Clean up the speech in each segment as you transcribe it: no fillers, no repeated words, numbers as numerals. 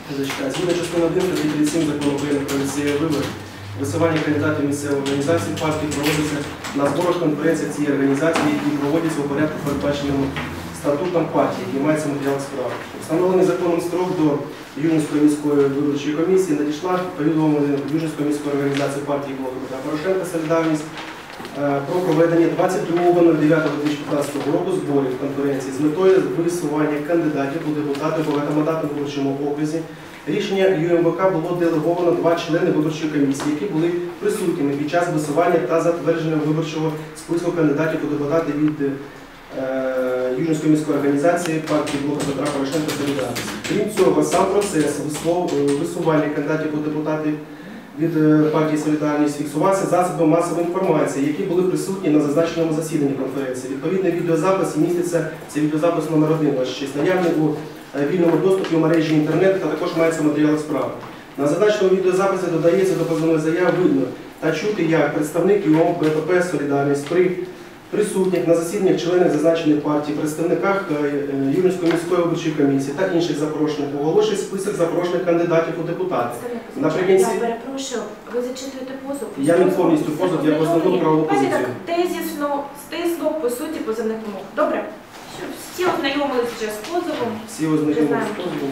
Згідно частини 1 статті 37 Закону України про місцеві вибори, висування кандидатів місцевих організацій партії проводиться на зборах конференції цієї організації і проводяться у порядку, передбаченому статутом партії, який мається матеріал справи. Встановлений законом строк до Южненської міської виборчої комісії надійшла повідомлення Южненської міської організації партії «Блоку Петра Порошенка. Солідарність» про проведення 22.09.2015 року зборів конференції з метою висування кандидатів у депутати у багатомандатному виборчому окрузі. Рішення ЮМВК було делеговано 2 члени виборчої комісії, які були присутніми під час висування та затвердження виборчого списку кандидатів у депутати від Южненської міської організації партії «Блоку Петра Порошенка. Солідарність». Крім цього, сам процес висування кандидатів у депутати від партії «Солідарність» фіксувався засобами масової інформації, які були присутні на зазначеному засіданні конференції. Відповідний відеозапис міститься, це відеозапис номер 1, наявний у вільному доступі у мережі інтернет, та також мається матеріал справи. На зазначеному відеозаписі додається до позовної заяви видно та чути, як представник ЮОМ БПП «Солідарність» при присутніх на засіданнях членів зазначеної партії, представниках Южненської міської виборчої комісії та інших запрошених оголошує список запрошених кандидатів у депутати. Наприкінці... Я перепрошую, ви зачитуєте позов? Я не повністю позов, я в основному правову позицію. Так тезісно, стисло, по суті, позовних вимог. Добре? Всі ознайомилися вже з позовом. Всі ознайомилися з позовом.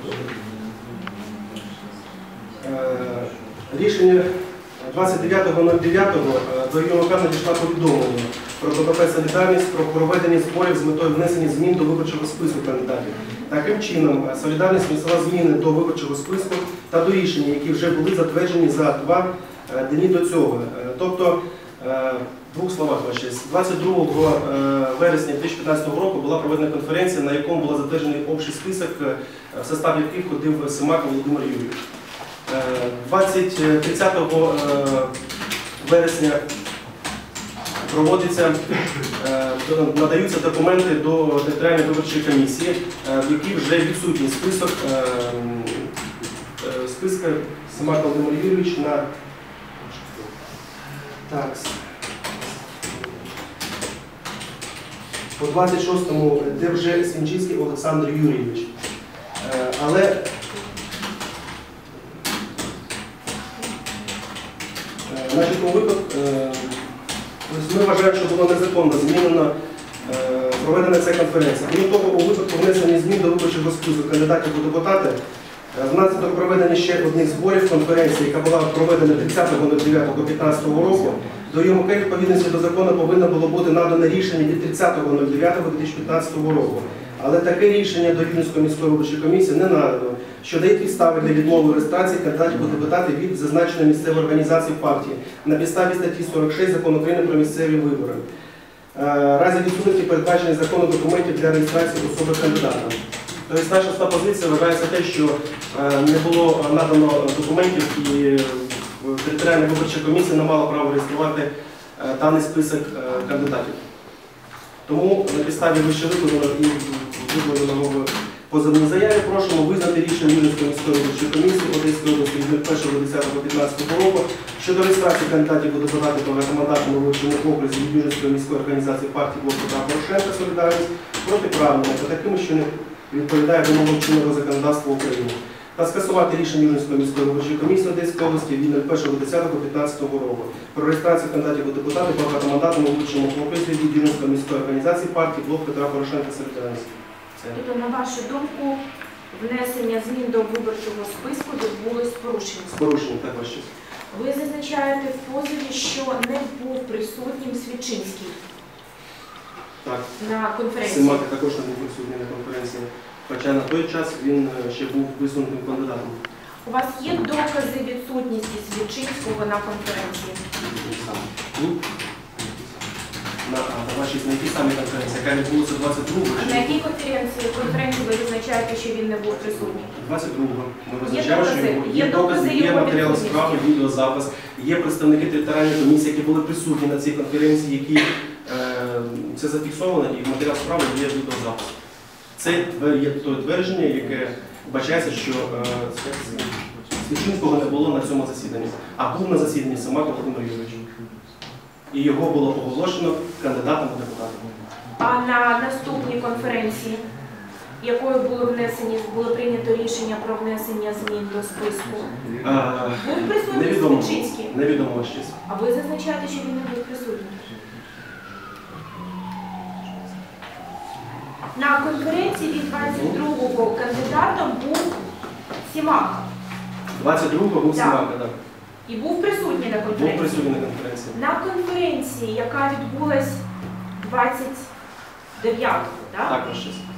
Рішення 29.09 до ЮМВК надійшла повідомлення про БПП «Солідарність» про проведення зборів з метою внесення змін до виборчого списку кандидатів. Таким чином, «Солідарність» внесла зміни до виборчого списку та до рішення, які вже були затверджені за 2 дні до цього. Тобто, в двох словах, 22 вересня 2015 року була проведена конференція, на якому був затверджений общий список, в составі яких входив Семак Володимир Юрійович. 30 вересня надаються документи до територіальної виборчої комісії, в якій вже відсутній списка Семак Володимир Юрійович на по 26-му, де вже Свінчинський Олександр Юрійович. Але значить, у випадку, ми вважаємо, що було незаконно змінено проведена ця конференція. Крім того, у випадку внесення змін до виборчого списку кандидатів у депутати, внаслідок проведення ще одних зборів конференції, яка була проведена 30.09.2015 року, до ЮМВК відповідності до закону повинно було бути надане рішення від 30.09.2015 року. Але таке рішення до Южненської міської виборчої комісії не надано, що дає підстави для відмови реєстрації кандидатів у депутати від зазначеної місцевої організації партії на підставі статті 46 Закону України про місцеві вибори. Разі відсутності передбачених законом документів для реєстрації особи кандидата. Тобто наша позиція вважається те, що не було надано документів і територіальна виборча комісія не мала права реєструвати даний список кандидатів. Тому на підставі вище викладеного позовної заяви просимо визнати рішення Южненської міської виборчої комісії Одеської області від 1.10.2015 року щодо реєстрації кандидатів у депутати по багатомандатному виборчому окрузі від Южненської міської організації партії «Блоку Петра Порошенка. Солідарність» протиправними та такими, що не відповідає вимогам чинного законодавства України, та скасувати рішення Южненської міської виборчої комісії Одеської області від 1.10.2015 року про реєстрацію кандидатів у депутати по багатомандатному виборчому окрузі від Южненської міської організації партії «Блок Петра Порошенка. Солідарність». Тобто, на вашу думку, внесення змін до виборчого списку відбулось з порушенням? З порушенням, так, ваше честь. Ви зазначаєте в позові, що не був присутнім Свідчинський на конференції? Семак також не був присутній на конференції, хоча на той час він ще був висунутим кандидатом. У вас є докази відсутності Свідчинського на конференції? На якій самій конференції, яка відбулася 22-го? А на якій конференції ви визначаєте, що він не був присутній? 22-го. Ми визначаємо, що є докази, є матеріали справи, відеозапис, є представники територіальної комісії, які були присутні на цій конференції, які це зафіксовано, і матеріал справи є відеозапис. Це є те твердження, яке вбачається, що Свідчинського не було на цьому засіданні, а був на засіданні Семак Володимир Юрійович. І його було оголошено кандидатом у депутати. А на наступній конференції якою було прийнято рішення про внесення змін до списку? Був присутній Невідомо. Свідчинський? Невідомо ваш честь. А ви зазначаєте, що він не був присутній? На конференції від 22-го кандидатом був Сімака. 22-го був Так. Сімака, так. І був присутній на Був конференції. присутній на конференції. На конференції, яка відбулась 29-го, так? Так, ваш честь.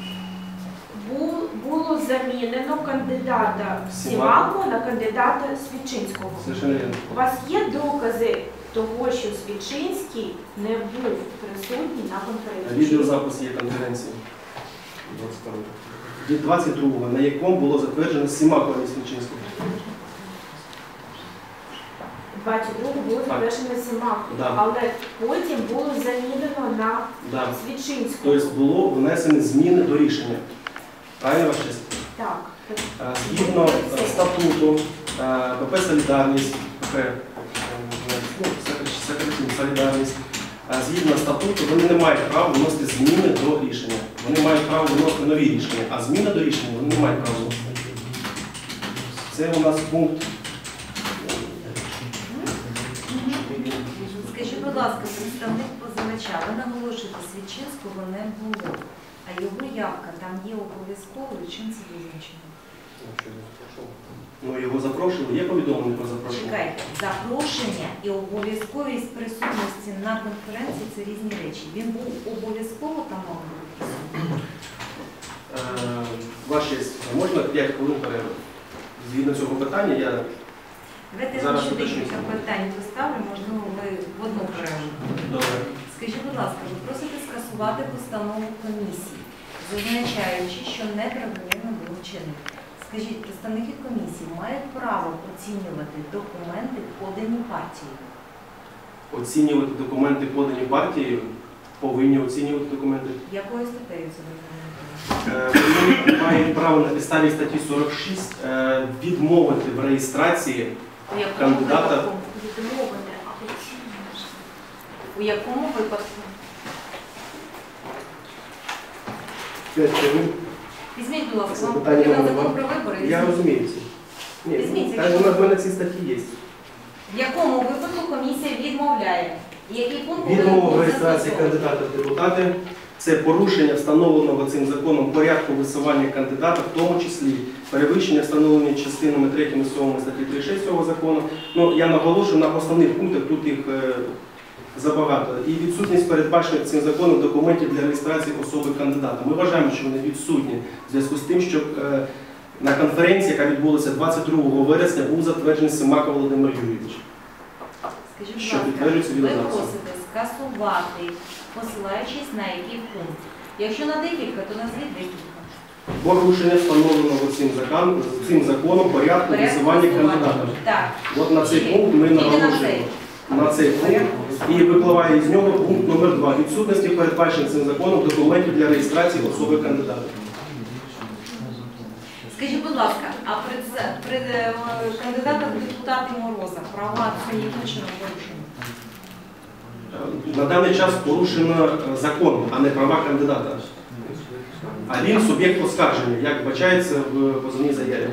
Було замінено кандидата Сімаку Сімаку на кандидата Свідчинського. Совершенно вірно. У вас є докази того, що Свідчинський не був присутній на конференції? Відеозапис є конференції. Від 22-го, на якому було затверджено Сімаку, а не Свідчинського. 22-го було затверджено Сімаку, Да. але потім було замінено на Да. Свідчинського. Тобто було внесені зміни до рішення. Правильно, ваш честь? Так. Згідно статуту ПП «Солідарність», «Солідарність», згідно статуту, вони не мають права вносити зміни до рішення. Вони мають право вносити нові рішення, а зміни до рішення вони не мають права вносити. Це у нас пункт. Скажіть, будь ласка, представник позивача, ви наголошуєте, Свідчинського не було, а його явка там є обов'язковою, чим це визначено? Ну, його запрошували, є повідомлення про запрошення? Чекайте, запрошення і обов'язковість присутності на конференції – це різні речі. Він був обов'язково там мав бути присутній? Ваша честь, можна 5 хвилин перерву? Згідно цього питання, я Давайте я зараз вам ще уточню. декілька питань поставлю, можливо, ви в одну перерву. добре. Скажіть, будь ласка, ви просите скасувати постанову комісії, зазначаючи, що неправомірно було вчинено. Скажіть, представники комісії мають право оцінювати документи, подані партією? Оцінювати документи, подані партією, повинні оцінювати документи. Якою статтею це регламентовано? Вони мають право на підставі статті 46 відмовити в реєстрації У якому кандидата. випадку? Відмовити, а причина? У якому випадку? 5 хвилин. Візьміть, будь ласка, Це вам питання потрібен номер закон два. про вибори. Я Візьміть. розумію це. Ні, Візьміть, та якщо- в мене ці статті є. В якому випадку комісія відмовляє? І який пункт повинен Відмова в бути реєстрації застосований? кандидата в депутати це порушення встановленого цим законом порядку висування кандидата, в тому числі перевищення, встановлені частинами 3 і 7 статті 36 цього закону. Ну, я наголошую на основних пунктах, тут їх забагато. І відсутність передбачених цим законом документів для реєстрації особи кандидата. Ми вважаємо, що вони відсутні в зв'язку з тим, що на конференції, яка відбулася 22 вересня, був затверджений Сімака Володимир Юрійович. Скажіть, Що будь підтверджується ласка, ви відеозаписом. просите скасувати, посилаючись на який пункт? Якщо на декілька, то назвіть декілька. Порушення встановленого цим законом порядку висування кандидата. Так. От на цей пункт ми Тільки на наголошуємо. цей. На цей пункт і випливає з нього пункт номер 2. Відсутності передбачених цим законом документів для реєстрації особи кандидата. Скажіть, будь ласка, а кандидата в депутати Мороза права це яким чином порушені? На даний час порушено закон, а не права кандидата. А він суб'єкт оскарження, як вбачається в позовній заяві.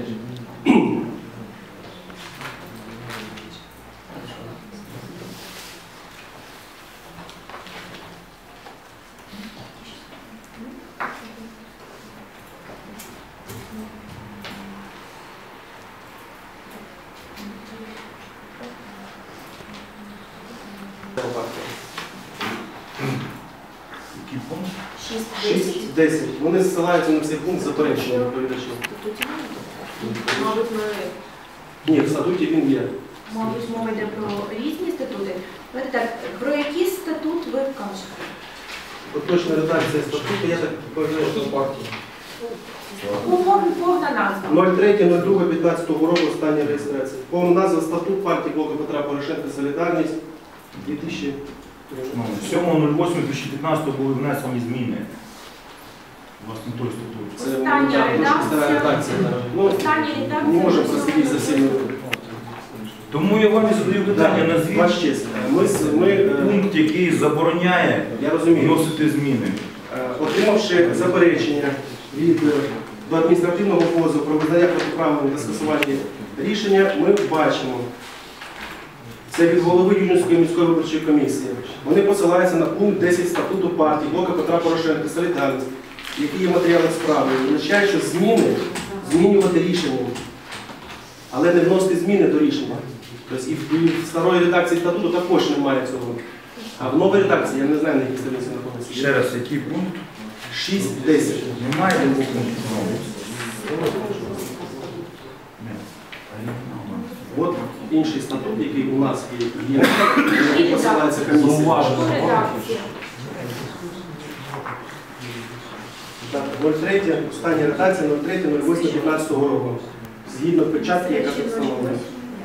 Який пункт? 6-10. 6-10. Вони зсилаються на цей пункт заперечення відповідачів. Мабуть, ми Ні, в статуті він є. Мабуть, мова йде про різні статути. Давайте так, про який статут ви кажете? Точна редакція статуту, я так вважаю, що партія. Повна назва. 03.02.15 року остання реєстрація. Повна назва статут партії Блоку Петра Порошенка «Солідарність» 2000. 7.08.2015 були внесені зміни. Власне, той статут. Це Остання так, дуже стара редакція. редакція. Ну, Остання редакція. не можемо просидіти за всіми. Тому я вам і задаю питання, назвіть Ваш честь, ми, пункт, який забороняє я розумію, вносити зміни. отримавши заперечення до адміністративного позову про визнання протиправним та скасування рішення ми бачимо. Це від голови Южненської міської виборчої комісії. Вони посилаються на пункт 10 статуту партії Блока Петра Порошенка «Солідарність», який є матеріалом справи, і означає, що змінювати рішення, але не вносити зміни до рішення. Тобто і в старої редакції статуту також немає цього. А в новій редакції, я не знаю, на якій сторінці знаходиться. Ще раз, який пункт? 6.10. Немає такого пункту. От інший статут, який у нас є, який посилається комісія. По редакції. Так, 03, остання редакція 03.08.15 року. Згідно печатки, яка тут встановлена.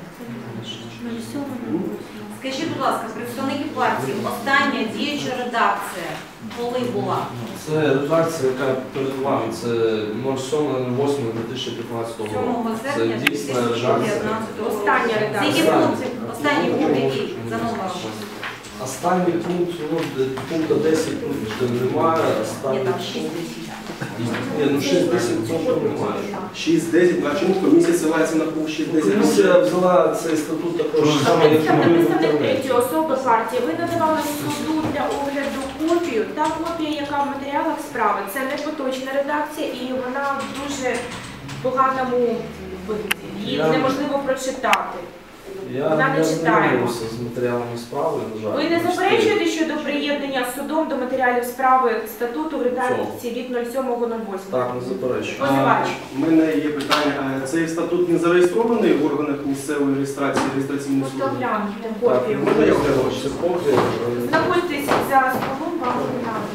Скажіть, будь ласка, представники партії, остання діюча редакція коли була? Це редакція, яка перед вами, це 07.08.2015 року. 7 Це серпня дійсна редакція. 2019 року. Остання редакція. Скільки пунктів? Останній пункт який за номером? Останній пункт, пункту 10 немає, Ні, останній там пункт. 6-10. Ні, 6-10 точно немає. 6.10, а чому комісія ссилається на пункт 6.10? Комісія взяла цей статут також саме, як Представник ми в інтернеті. третьої особи партії, ви надавали суду для огляду копію. Та копія, яка в матеріалах справи, це не поточна редакція і вона в дуже поганому вигляді. Її Я- неможливо прочитати. Я Вона не не читаємо. знайомився з матеріалами справи, на жаль. Ви не заперечуєте щодо приєднання судом до матеріалів справи статуту в редакції від 07.08? Так, не заперечую. Позивач. У мене є питання, а цей статут не зареєстрований в органах місцевої реєстрації, реєстраційної Можете служби? оглянути Так, копію. можна я огляну? це копія. Знаходьтесь за столом, вам оглянемо.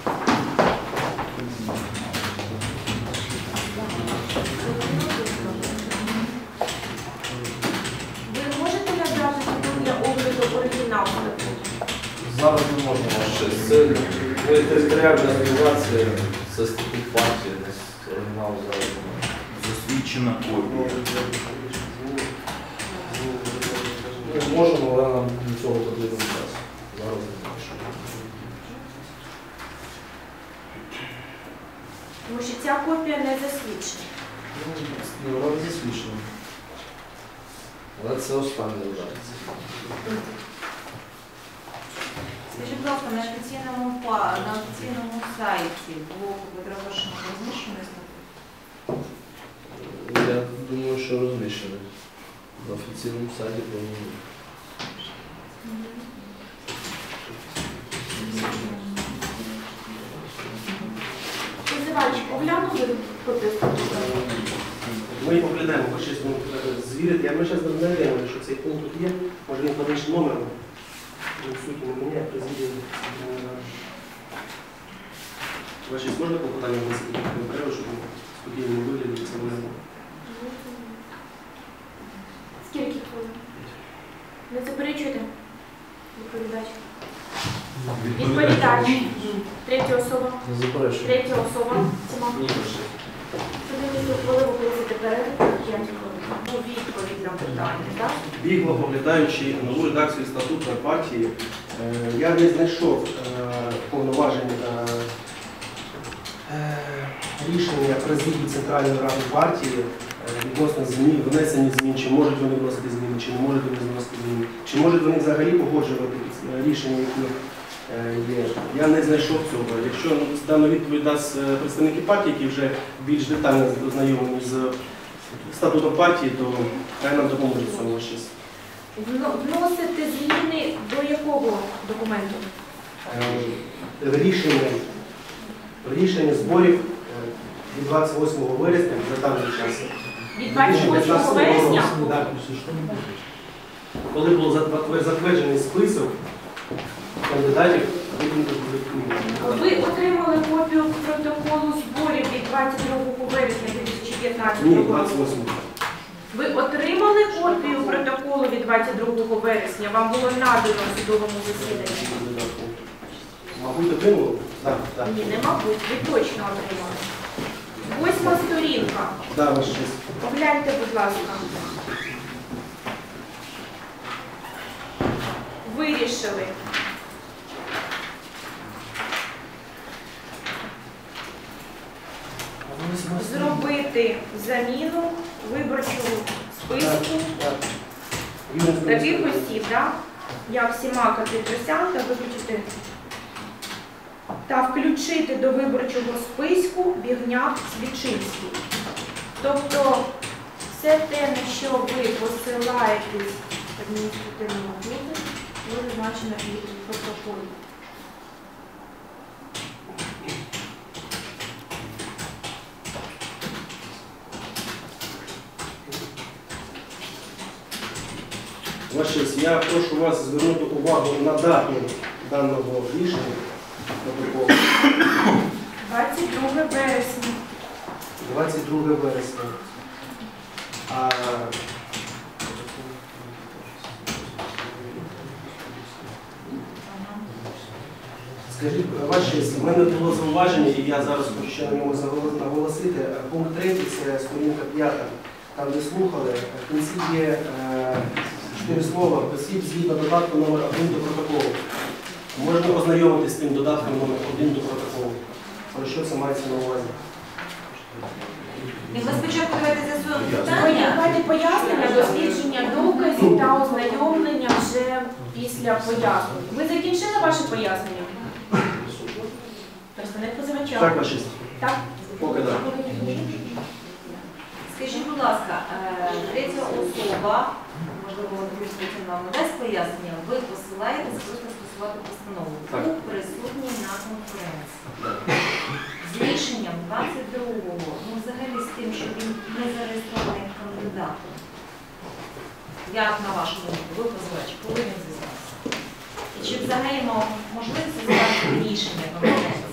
Ви можете надати суду для огляду оригінал статуту? Зараз не можна ще. Це моя територіальна організація, це статут партії, у нас оригінал зараз немає. Засвідчена копія. Ну, можемо, але нам для цього потрібен час. Зараз не можу. Тому що ця копія не засвідчена. Ну, вона не засвідчена. Але це остання редакція. Скажіть, будь ласка, на офіційному сайті блоку Петра Порошенка розміщений статут? Я думаю, що розміщений. На офіційному сайті повинен. Позивач, оглянули копію статуту? Ми їх оглядаємо, хоч щось звірити. Ми зараз не знайдемо, що цей пункт тут є, може він по іншим номером. В суті не міняє, президія. Ваші можна по питанню висити? Не треба, щоб спокійно вигляді це не. Скільки хвилин? Не заперечуєте? Відповідач. Відповідач. Третя особа. Не заперечую. Третя особа. Ціма. Ні, прошу. Подивіться, коли ви просите перерву, 5 хвилин. Ну, відповідь на питання, так? Бігло, поглядаючи нову редакцію статутної партії, я не знайшов повноважень рішення президії Центральної ради партії відносно змін, внесення змін, чи можуть вони вносити зміни, чи не можуть вони вносити зміни, чи можуть вони взагалі погоджувати рішення, які є. Я не знайшов цього. Якщо дану відповідь дасть представники партії, які вже більш детально ознайомлені з статутом партії, то хай нам допоможуть в цьому щось. Вносити зміни до якого документу? Рішення зборів від 28 вересня за даний час. Від 28 вересня? Так. Коли був затверджений список кандидатів, Ви отримали копію протоколу зборів від 22 вересня 2015 ні, року? 28. Ви отримали копію протоколу від 22 вересня? Вам було надано в судовому засіданні? Мабуть, отримали? Так, так. Ні, не мабуть, ви точно отримали. 8 сторінка. Да, ваш честь. Погляньте, будь ласка. Вирішили. зробити заміну виборчого списку Юрій таких осіб, да? як Сімака Петросян, та виключити та включити до виборчого списку Бігняк Свічинський. Тобто все те, на що ви посилаєтесь в адміністративному кодексі, буде зазначено і в протоколі. Ваша честь, я прошу вас звернути увагу на дату даного рішення протоколу. 22 вересня. 22 вересня. А скажіть, ваша честь, в мене було зауваження, і я зараз хочу ще на ньому наголосити. Пункт 3, це сторінка 5, там де слухали, в кінці є 4 слова «осіб згідно додатку номер 1 до протоколу». Можна ознайомитися з тим додатком номер 1 до протоколу. Про що це мається на увазі? І ви спочатку давайте з'ясуємо питання. Давайте пояснення, дослідження доказів та ознайомлення вже після пояснень. Ви закінчили ваше пояснення? Представник позивача. Так, ваша честь. Так? Поки так. Скажіть, будь ласка, третя особа, можливо, допустим, вам надасть пояснення, ви посилаєтесь просто скасувати постанову. Так. Був присутній на конференції. З рішенням 22-го, ну взагалі з тим, що він не зареєстрований кандидатом. Як на вашу думку, ви позивач, коли він зв'язався? І чи взагалі мав можливість зв'язати рішення конференції?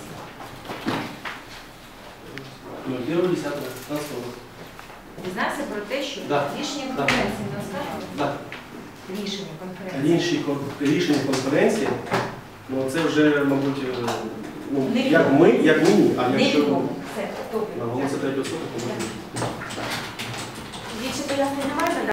01.10.15 року. Дізнався про те, що Да. рішення Да. конференції не оскаржували? Так. Рішення конференції. Рішення конференції, ну це вже, мабуть, ну, Невідомо. як ми, ні. А якщо Невідомо. Це хто? на голоси третього особи, то ми. Більше пояснень немає?